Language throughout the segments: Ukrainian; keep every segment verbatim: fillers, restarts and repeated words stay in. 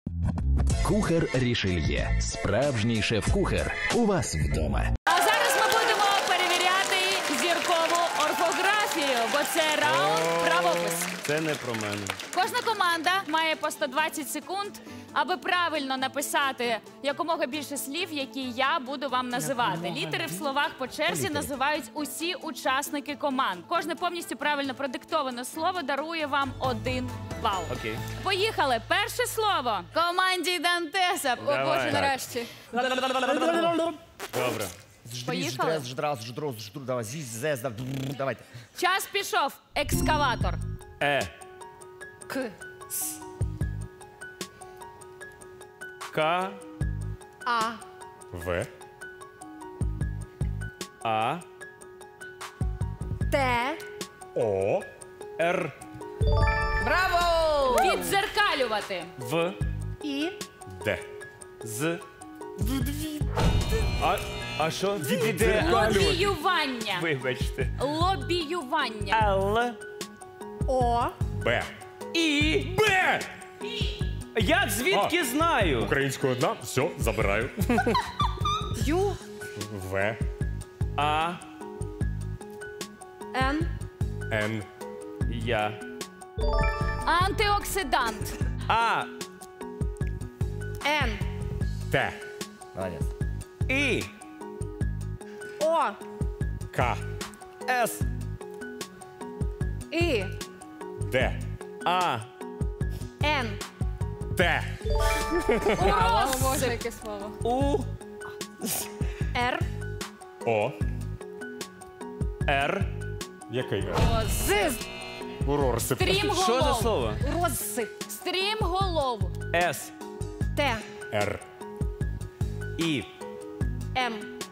Кухар Рішельє. Справжній шеф-кухар у вас вдома. А зараз ми будемо перевіряти зіркову орфографію, бо це раунд правопис. Це не про мене. Кожна команда має по сто двадцять секунд, аби правильно написати якомога більше слів, які я буду вам називати. Літери в словах по черзі називають усі учасники команд. Кожне повністю правильно продиктоване слово дарує вам один бал. Окей. Поїхали. Перше слово. Команді Дантеса. О, Давай. Боже, нарешті. Добре. Поїхали. Давайте. Час пішов. Екскаватор. Е. К. К. А. В. А. Т. О. Р. Браво! Віддзеркалювати. В. І. Д. З. А, а що? Лобіювання. Вибачте. Лобіювання. Л. О. Б. І. Б. Я звідки знаю? Українською одна, все, забираю. Ю. В. А. Н. Н. Я. Антиоксидант. А. Н. Т. Молодець. І. О. К. С. І. Д. А. Н. Т. О, Боже, яке слово. У. Р. О. Р. Який? З. Урорсип. Стрімголов. Що за слово? Розсип. Стрімголов. С. Т. Р. І. М.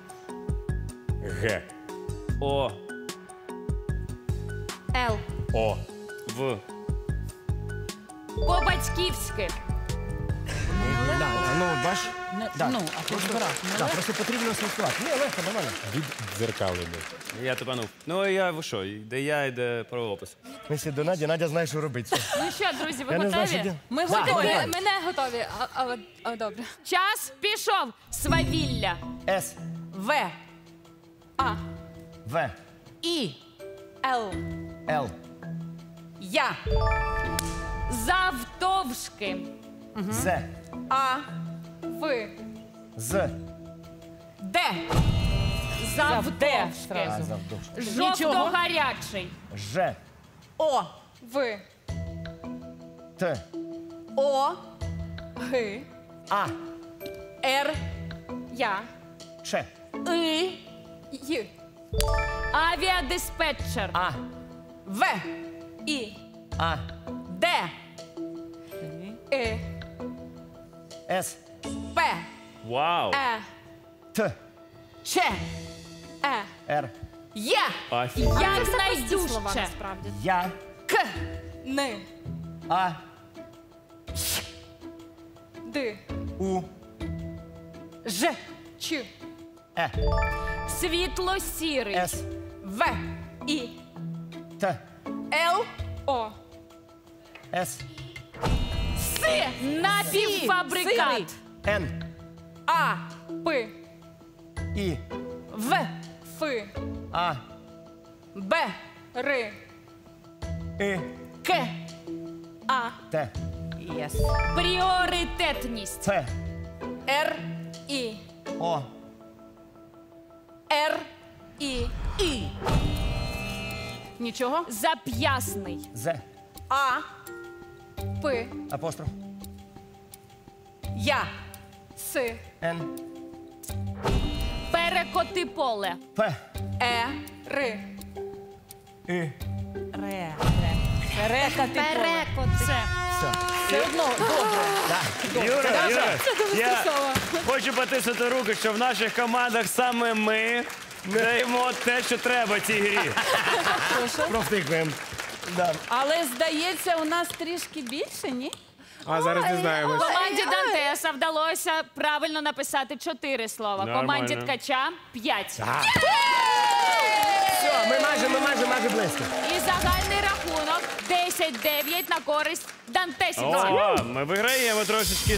Г. О. Л. О. В. По-батьківськи. Да, ну, бач. Да. Ну, а ти збирав. Да, просто потрібно слідкувати. Ні, легко, нормально. Віддзеркалення. Я тупанув. Ну, я ви що, де я, і де правопис. Ми всі до Наді, Надя знає, що робити. Ну що, друзі, ви Я не знаю, що готові? де- Ми Да, готові. давай. Ми не готові. А, а, а, добре. Час пішов. Свавілля. С. В. А. В. І. Л. Л. Я. Завтовшки. З. А. В. З. Д. Завтовшки. А, завдовж. Жовто-гарячий. Ж. О. В. Т. О. Г. А. Р. Я. Ч. И. Й. Авіадиспетчер. А. В. І. А. Д. Е. С. П. Вау. Е. Т. Ч. Е. Р. Є. Офігеть. Якнайдужче. Я. К. Н. А. Д. У. Ж. Ч. Е. Світло-сірий. С. В. І. Т. Л. О. С. С. Напівфабрикат. Н. А. П. І. В. Ф. А. Б. Р. І. К. А. Т. Єс. Пріоритетність. Ц. Р. І. О. Р. І. І. Нічого. Зап'ясний. З. А. П. Апостроф. Я. С. Н. Перекоти поле. П. Е. Р. І. Ре. Перекати. Перекоти. Все. Все. Все одно добре. Юра, Юра, я стосово. хочу потиснути руки, що в наших командах саме ми даємо те, що треба цій грі. Провтикуємо. Да. Але, здається, у нас трішки більше, ні? А зараз дізнаємось. Команді Дантеса вдалося правильно написати чотири слова. Нормально. Команді Ткача п'ять. Все, ми майже, ми майже, майже близько. І загальний рахунок десять дев'ять на користь дантесівців. О, ми виграємо трошечки.